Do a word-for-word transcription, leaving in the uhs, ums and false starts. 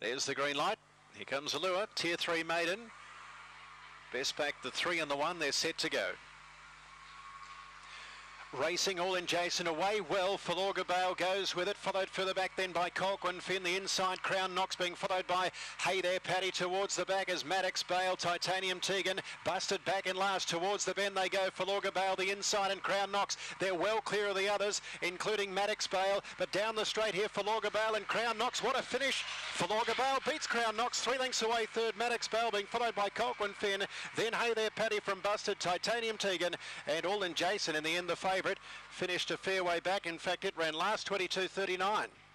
There's the green light. Here comes Allure, Tier three maiden. Best back the three and the one. They're set to go. Racing All in Jason away well. Falorga Bale goes with it, followed further back then by Colquhoun Finn. The inside Crown Knox being followed by Hey There Paddy towards the back as Maddox Bale, Titanium Tegan busted back in last towards the bend they go. Falorga Bale the inside and Crown Knox. They're well clear of the others, including Maddox Bale, but down the straight here Falorga Bale and Crown Knox. What a finish! Falorga Bale beats Crown Knox three lengths away third. Maddox Bale being followed by Colquhoun Finn, then Hey There Paddy from busted Titanium Tegan, and All in Jason in the end the favourite. Finished a fair way back. In fact, it ran last twenty-two thirty-nine.